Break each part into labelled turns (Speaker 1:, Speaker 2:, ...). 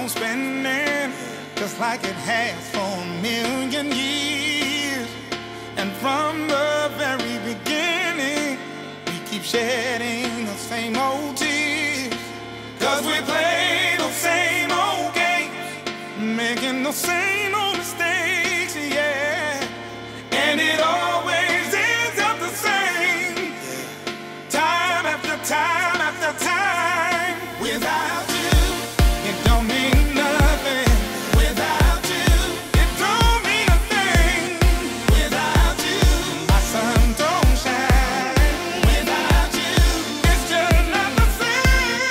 Speaker 1: on spinning, just like it has for a million years. And from the very beginning, we keep shedding the same old tears. 'Cause we play those same old games, making those same old mistakes, yeah. And it always ends up the same, time after time after time. Without you, it don't mean nothing. Without you, it don't mean a thing. Without you, my sun don't shine. Without you, it's just not the same.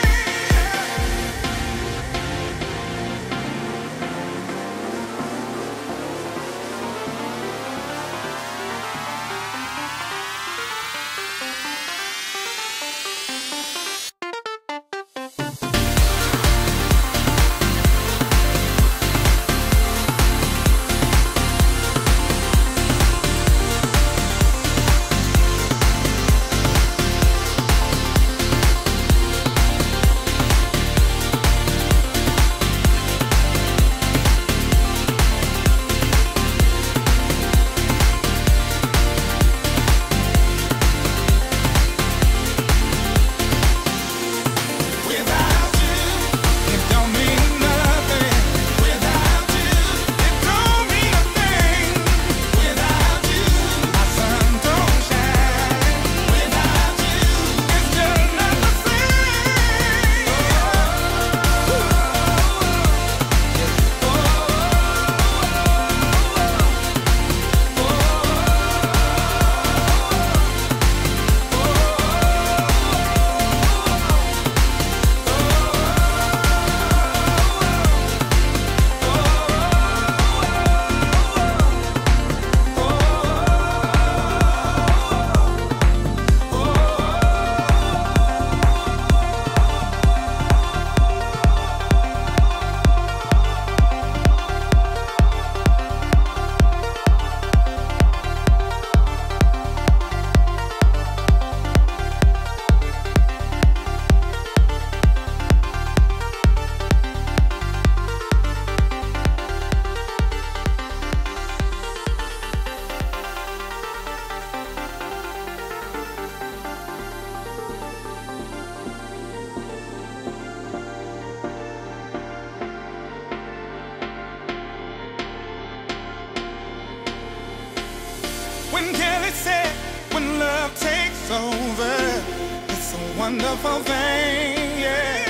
Speaker 1: When Kelly said, when love takes over, it's a wonderful thing, yeah.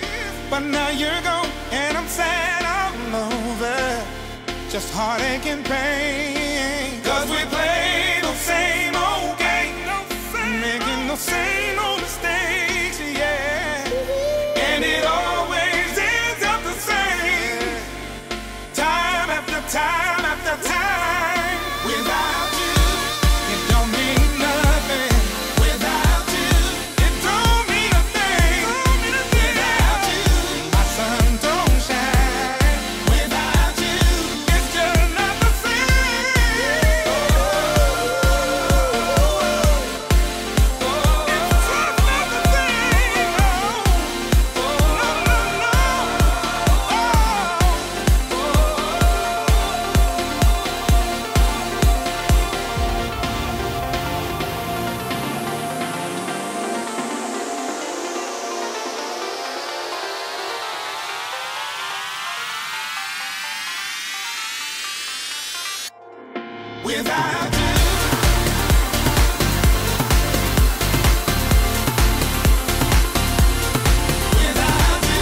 Speaker 1: But now you're gone, and I'm sad all over, just heartache and pain. 'Cause we play those same old games, making those same old mistakes, yeah. And it always ends up the same, time after time after time. Without you, it don't mean nothing. Without you, it don't mean a thing. Without you, my sun don't shine. Without you, it's just not the same. It's just not the same. No, no, no. Without you. Without you.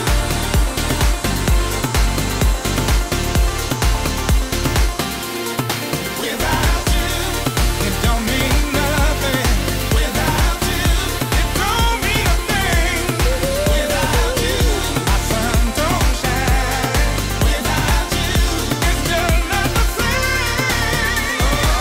Speaker 1: Without you, it don't mean nothing. Without you, it don't mean a thing. Without you, my sun don't shine. Without you, it's just not the same.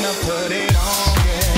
Speaker 1: to put it on, yeah.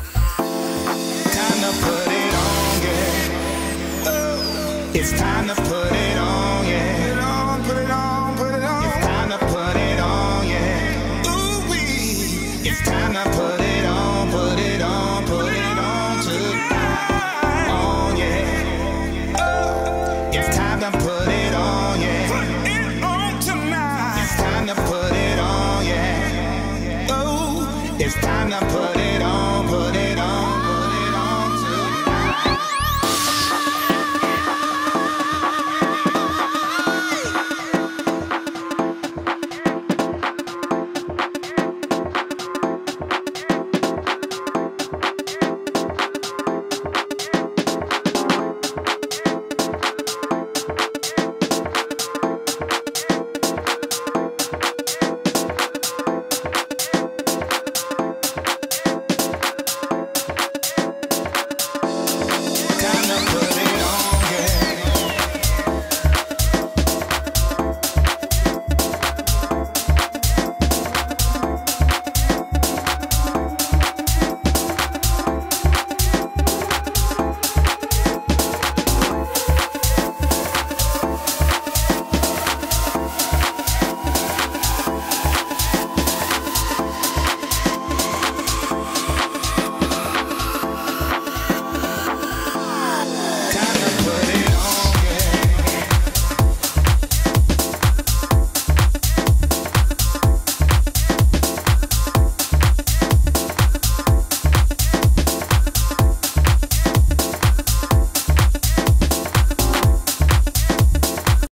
Speaker 1: It's time to